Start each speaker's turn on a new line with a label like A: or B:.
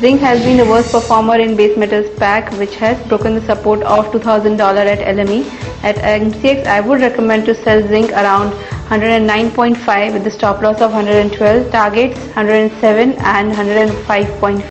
A: Zinc has been the worst performer in base metals pack, which has broken the support of $2,000 at LME. At MCX, I would recommend to sell zinc around 109.5 with the stop loss of 112, targets 107 and 105.5.